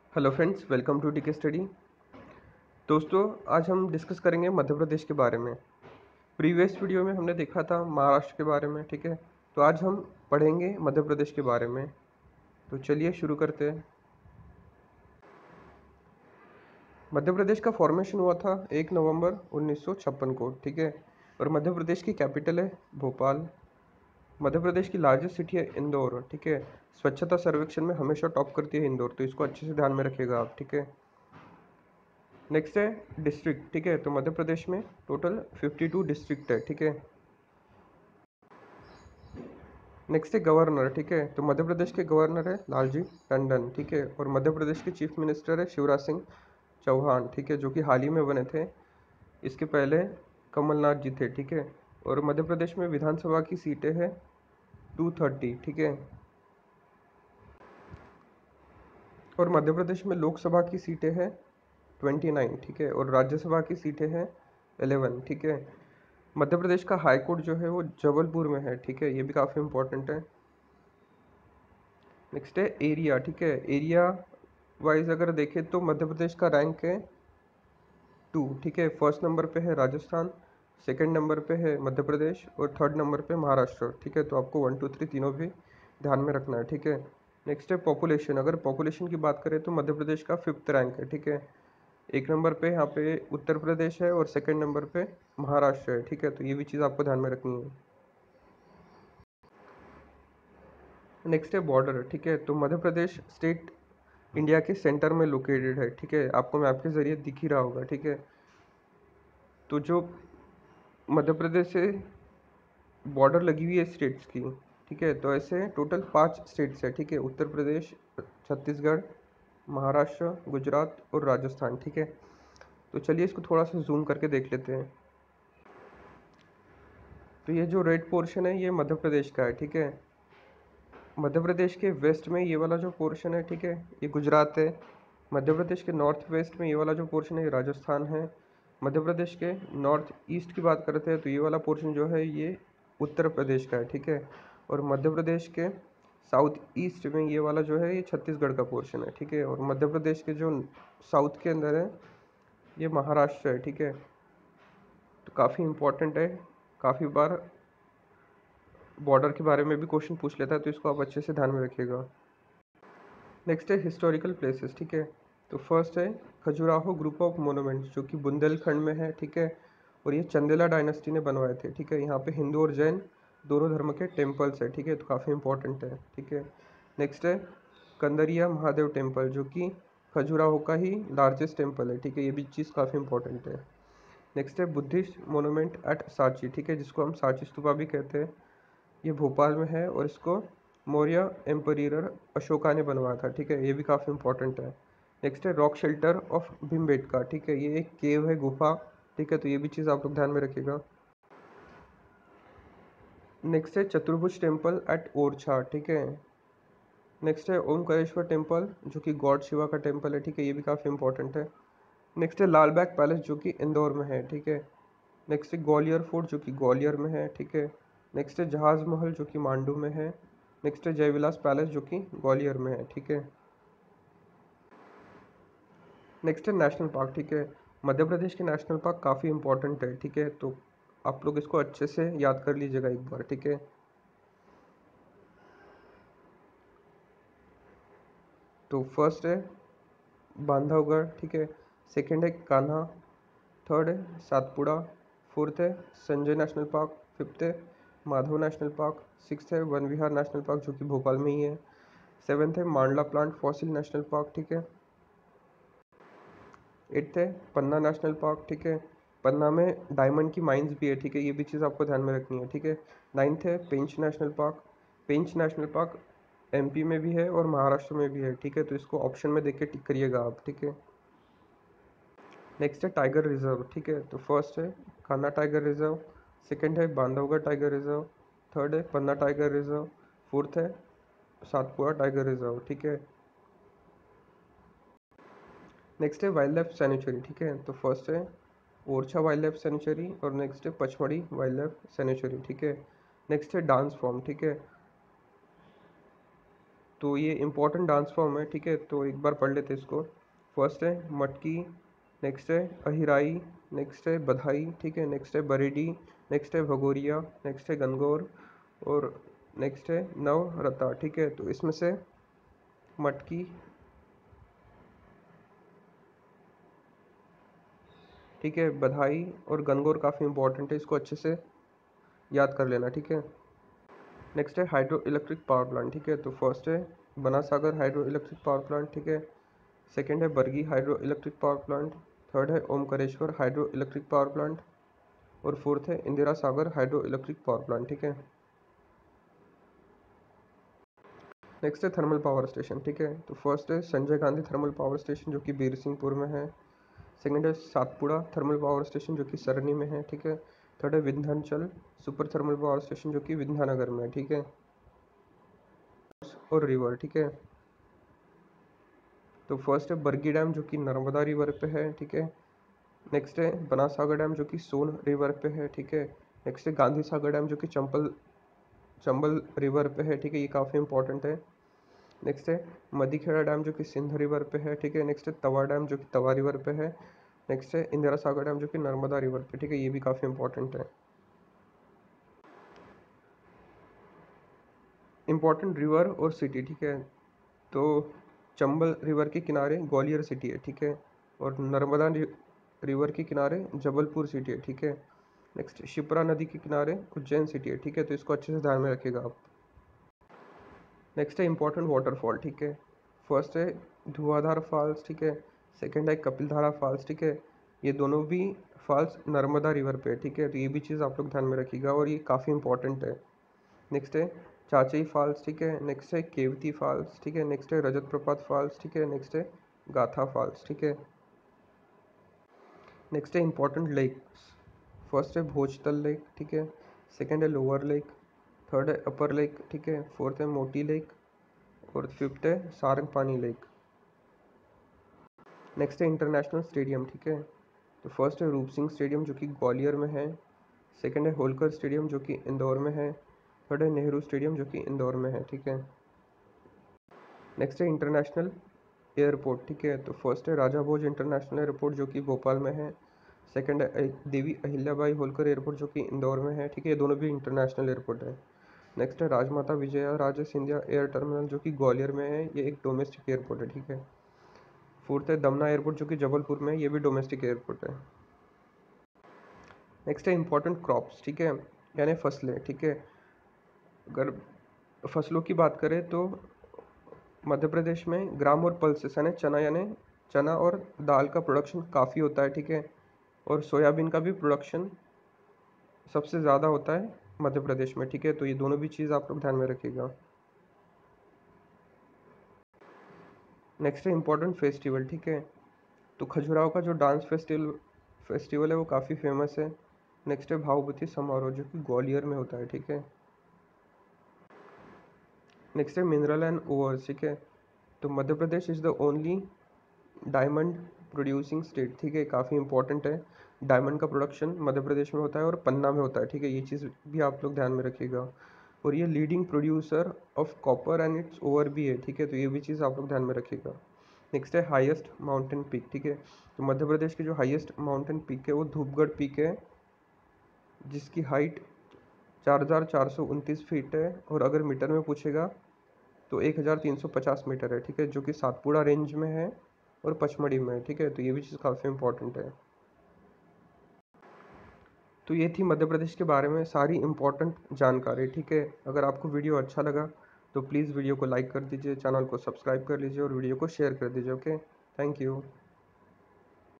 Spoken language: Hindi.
Hello friends, welcome to TK study. दोस्तों, आज हम डिस्कस करेंगे मध्य प्रदेश के बारे में। प्रीवियस वीडियो में हमने देखा था महाराष्ट्र के बारे में, ठीक है। तो आज हम पढ़ेंगे मध्य प्रदेश के बारे में। तो चलिए शुरू करते हैं। मध्य प्रदेश का फॉर्मेशन हुआ था 1 नवंबर 1956 को, ठीक है। और मध्य प्रदेश की कैपिटल है भोपाल। मध्य प्रदेश की लार्जेस्ट सिटी है इंदौर, ठीक है। स्वच्छता सर्वेक्षण में हमेशा टॉप करती है इंदौर, तो इसको अच्छे से ध्यान में रखिएगा आप, ठीक है। नेक्स्ट है डिस्ट्रिक्ट, ठीक है। तो मध्य प्रदेश में टोटल 52 डिस्ट्रिक्ट है, ठीक है। नेक्स्ट है गवर्नर, ठीक है। तो मध्य प्रदेश के गवर्नर है लालजी टंडन, ठीक है। और मध्य प्रदेश के चीफ मिनिस्टर है शिवराज सिंह चौहान, ठीक है, जो कि हाल ही में बने थे। इसके पहले कमलनाथ जी थे, ठीक है। और मध्य प्रदेश में विधानसभा की सीटें हैं 230, ठीक है। और मध्य प्रदेश में लोकसभा की सीटें हैं 29, ठीक है। और राज्यसभा की सीटें हैं 11, ठीक है। मध्य प्रदेश का हाई कोर्ट जो है वो जबलपुर में है, ठीक है। ये भी काफ़ी इंपॉर्टेंट है। नेक्स्ट है एरिया, ठीक है। एरिया वाइज अगर देखें तो मध्य प्रदेश का रैंक है 2, ठीक है। फर्स्ट नंबर पे है राजस्थान, सेकंड नंबर पे है मध्य प्रदेश और थर्ड नंबर पे महाराष्ट्र, ठीक है। तो आपको 1 2 3 तीनों भी ध्यान में रखना है, ठीक है। नेक्स्ट है पॉपुलेशन। अगर पॉपुलेशन की बात करें तो मध्य प्रदेश का 5th रैंक है, ठीक है। 1 नंबर पे यहाँ पे उत्तर प्रदेश है और सेकंड नंबर पे महाराष्ट्र है, ठीक है। तो ये भी चीज़ आपको ध्यान में रखनी है। नेक्स्ट है बॉर्डर, ठीक है। तो मध्य प्रदेश स्टेट इंडिया के सेंटर में लोकेटेड है, ठीक है। आपको मैप के जरिए दिख ही रहा होगा, ठीक है। तो जो मध्य प्रदेश से बॉर्डर लगी हुई है स्टेट्स की, ठीक है। तो ऐसे टोटल 5 स्टेट्स है, ठीक है। उत्तर प्रदेश, छत्तीसगढ़, महाराष्ट्र, गुजरात और राजस्थान, ठीक है। तो चलिए इसको थोड़ा सा जूम करके देख लेते हैं। तो ये जो रेड पोर्शन है ये मध्य प्रदेश का है, ठीक है। मध्य प्रदेश के वेस्ट में ये वाला जो पोर्शन है, ठीक है, ये गुजरात है। मध्य प्रदेश के नॉर्थ वेस्ट में ये वाला जो पोर्शन है ये राजस्थान है। मध्य प्रदेश के नॉर्थ ईस्ट की बात करते हैं तो ये वाला पोर्शन जो है ये उत्तर प्रदेश का है, ठीक है। और मध्य प्रदेश के साउथ ईस्ट में ये वाला जो है ये छत्तीसगढ़ का पोर्शन है, ठीक है। और मध्य प्रदेश के जो साउथ के अंदर है ये महाराष्ट्र है, ठीक है। तो काफ़ी इम्पोर्टेंट है। काफ़ी बार बॉर्डर के बारे में भी क्वेश्चन पूछ लेता है, तो इसको आप अच्छे से ध्यान में रखिएगा। नेक्स्ट है हिस्टोरिकल प्लेसेस, ठीक है। तो फर्स्ट है खजुराहो ग्रुप ऑफ मोनूमेंट्स जो कि बुंदेलखंड में है, ठीक है। और ये चंदेला डायनेस्टी ने बनवाए थे, ठीक है। यहाँ पे हिंदू और जैन दोनों धर्म के टेम्पल्स है, ठीक है। तो काफ़ी इंपॉर्टेंट है, ठीक है। नेक्स्ट है कंदरिया महादेव टेम्पल जो कि खजुराहो का ही लार्जेस्ट टेम्पल है, ठीक है। ये भी चीज़ काफ़ी इंपॉर्टेंट है। नेक्स्ट है बुद्धिस्ट मोनूमेंट एट सांची, ठीक है, जिसको हम सांची स्तूपा भी कहते हैं। ये भोपाल में है और इसको मौर्य एम्परर अशोका ने बनवाया था, ठीक है। ये भी काफ़ी इंपॉर्टेंट है। नेक्स्ट है रॉक शेल्टर ऑफ भीमबेटका, ठीक है। ये एक केव है, गुफा, ठीक है। तो ये भी चीज़ आप लोग ध्यान में रखिएगा। नेक्स्ट है चतुर्भुज टेम्पल एट ओरछा, ठीक है। नेक्स्ट है ओमकारेश्वर टेम्पल जो कि गॉड शिवा का टेम्पल है, ठीक है। ये भी काफ़ी इंपॉर्टेंट है। नेक्स्ट है लाल बाग पैलेस जो कि इंदौर में है, ठीक है। नेक्स्ट है ग्वालियर फोर्ट जो कि ग्वालियर में है, ठीक है। नेक्स्ट है जहाज महल जो कि मांडू में है। नेक्स्ट है जयविलास पैलेस जो कि ग्वालियर में है, ठीक है। नेक्स्ट है नेशनल पार्क, ठीक है। मध्य प्रदेश के नेशनल पार्क काफ़ी इंपॉर्टेंट है, ठीक है। तो आप लोग इसको अच्छे से याद कर लीजिएगा एक बार, ठीक है। तो फर्स्ट है बांधवगढ़, ठीक है। सेकंड है कान्हा, थर्ड है सातपुड़ा, फोर्थ है संजय नेशनल पार्क, फिफ्थ है माधव नेशनल पार्क, सिक्स्थ है वन विहार नेशनल पार्क जो कि भोपाल में ही है, सेवन्थ है मांडला प्लांट फॉसिल नेशनल पार्क, ठीक है। एट्थ है पन्ना नेशनल पार्क, ठीक है। पन्ना में डायमंड की माइंस भी है, ठीक है। ये भी चीज़ आपको ध्यान में रखनी है, ठीक है। नाइन्थ है Pench national park. Pench national park MP में भी है और महाराष्ट्र में भी है, ठीक है। तो इसको ऑप्शन में देख के टिक करिएगा आप, ठीक है। नेक्स्ट है टाइगर रिजर्व, ठीक है। तो फर्स्ट है कान्हा टाइगर रिजर्व, सेकंड है बांधवगढ़ टाइगर रिजर्व, थर्ड है पन्ना टाइगर रिजर्व, फोर्थ है सातपुड़ा टाइगर रिजर्व, ठीक है। नेक्स्ट है वाइल्ड लाइफ सेंचुरी, ठीक है। तो फर्स्ट है ओरछा वाइल्ड लाइफ सेंचुरी और नेक्स्ट है पचमढ़ी वाइल्ड लाइफ सेंचुरी, ठीक है। नेक्स्ट है डांस फॉर्म, ठीक है। तो ये इम्पोर्टेंट डांस फॉर्म है, ठीक है। तो एक बार पढ़ लेते हैं इसको। फर्स्ट है मटकी, नेक्स्ट है अहिराई, नेक्स्ट है बधाई, ठीक है। नेक्स्ट है बरेडी, नेक्स्ट है भगोरिया, नेक्स्ट है गनगौर और नेक्स्ट है नवरता, ठीक है। तो इसमें से मटकी, ठीक है, बधाई और गनगौर काफ़ी इंपॉर्टेंट है, इसको अच्छे से याद कर लेना, ठीक है। नेक्स्ट है हाइड्रो इलेक्ट्रिक पावर प्लांट, ठीक है। तो फर्स्ट है Banasagar hydroelectric power plant, ठीक है। सेकेंड है Bargi hydroelectric power plant. Third है Omkareshwar hydroelectric power plant और फोर्थ है Indira Sagar hydroelectric power plant, ठीक है। नेक्स्ट है थर्मल पावर स्टेशन, ठीक है। तो फर्स्ट है Sanjay Gandhi thermal power station जो कि बीर सिंहपुर में है। सेकेंड है सातपुड़ा थर्मल पावर स्टेशन जो कि सरनी में है, ठीक है। थर्ड है Vindhyachal super thermal power station जो कि विंध्यानगर में है, ठीक है। और रिवर, ठीक है। तो फर्स्ट है बरगी डैम जो कि नर्मदा रिवर पे है, ठीक है। नेक्स्ट है बनासागर डैम जो कि सोन रिवर पे है, ठीक है। नेक्स्ट है गांधी सागर डैम जो कि चंबल रिवर पे है, ठीक है, ये काफ़ी इंपॉर्टेंट है। नेक्स्ट है मदीखेड़ा डैम जो कि सिंध रिवर पे है, ठीक है। नेक्स्ट है तवा डैम जो कि तवा रिवर पे है। नेक्स्ट है इंदिरा सागर डैम जो कि नर्मदा रिवर पे, ठीक है, ये भी काफ़ी इंपॉर्टेंट है। इंपॉर्टेंट रिवर और सिटी, ठीक है। तो चंबल रिवर के किनारे ग्वालियर सिटी है, ठीक है। और नर्मदा रिवर के किनारे जबलपुर सिटी है, ठीक है। नेक्स्ट शिप्रा नदी के किनारे उज्जैन सिटी है, ठीक है। तो इसको अच्छे से ध्यान में रखिएगा आप। नेक्स्ट है इंपॉर्टेंट वाटरफॉल, ठीक है। फर्स्ट है धुआंधार फॉल्स, ठीक है। सेकंड है कपिलधारा फॉल्स, ठीक है। ये दोनों भी फॉल्स नर्मदा रिवर पे है, ठीक है। तो ये भी चीज़ आप लोग ध्यान में रखिएगा और ये काफ़ी इंपॉर्टेंट है। नेक्स्ट है चाचई फॉल्स, ठीक है। नेक्स्ट है केवती फॉल्स, ठीक है। नेक्स्ट है रजत प्रपात फॉल्स, ठीक है। नेक्स्ट है गाथा फॉल्स, ठीक है। नेक्स्ट है इंपॉर्टेंट लेक्स। फर्स्ट है भोजतल लेक, ठीक है। सेकंड है लोअर लेक। थर्ड है अपर लेक, ठीक है। फोर्थ है मोटी लेक और फिफ्थ है सारंगपानी लेक। नेक्स्ट है इंटरनेशनल स्टेडियम, ठीक है। तो फर्स्ट है रूप सिंह स्टेडियम जो कि ग्वालियर में है। सेकंड है होलकर स्टेडियम जो कि इंदौर में है। थर्ड है नेहरू स्टेडियम जो कि इंदौर में है, ठीक है। नेक्स्ट है इंटरनेशनल एयरपोर्ट, ठीक है। तो फर्स्ट है राजा भोज इंटरनेशनल एयरपोर्ट जो कि भोपाल में है। सेकंड है देवी अहिल्याबाई होलकर एयरपोर्ट जो कि इंदौर में है, ठीक है। ये दोनों भी इंटरनेशनल एयरपोर्ट है। नेक्स्ट है राजमाता विजया राजे सिंधिया एयर टर्मिनल जो कि ग्वालियर में है, ये एक डोमेस्टिक एयरपोर्ट है, ठीक है। फोर्थ है दमना एयरपोर्ट जो कि जबलपुर में है, ये भी डोमेस्टिक एयरपोर्ट है। नेक्स्ट है इंपॉर्टेंट क्रॉप्स, ठीक है, यानी फसलें, ठीक है। अगर फसलों की बात करें तो मध्य प्रदेश में ग्राम और पल्सेस यानी चना और दाल का प्रोडक्शन काफ़ी होता है, ठीक है। और सोयाबीन का भी प्रोडक्शन सबसे ज़्यादा होता है मध्य प्रदेश में, ठीक है। तो ये दोनों भी चीज़ आप लोग ध्यान में रखिएगा। नेक्स्ट है इम्पोर्टेंट फेस्टिवल, ठीक है। तो खजुराहो का जो डांस फेस्टिवल है वो काफ़ी फेमस है। नेक्स्ट है भावभूति समारोह जो कि ग्वालियर में होता है, ठीक है। नेक्स्ट है मिनरल एंड ओवर्स, ठीक है। तो Madhya Pradesh is the only diamond producing state, ठीक है, काफ़ी इंपॉर्टेंट है। डायमंड का प्रोडक्शन मध्य प्रदेश में होता है और पन्ना में होता है, ठीक है, ये चीज़ भी आप लोग ध्यान में रखिएगा। और ये leading producer of copper and its ore भी है, ठीक है। तो ये भी चीज़ आप लोग ध्यान में रखिएगा। नेक्स्ट है हाईएस्ट माउंटेन पीक, ठीक है। तो मध्य प्रदेश की जो हाईएस्ट माउंटेन पीक है वो धूपगढ़ पीक है, जिसकी हाइट 4,429 फीट है। और अगर मीटर में पूछेगा तो 1,350 मीटर है, ठीक है, जो कि सातपुड़ा रेंज में है और पचमढ़ी में है, ठीक है। तो ये भी चीज़ काफ़ी इंपॉर्टेंट है। तो ये थी मध्य प्रदेश के बारे में सारी इम्पोर्टेंट जानकारी, ठीक है। अगर आपको वीडियो अच्छा लगा तो प्लीज़ वीडियो को लाइक कर दीजिए, चैनल को सब्सक्राइब कर लीजिए और वीडियो को शेयर कर दीजिए। Okay, thank you.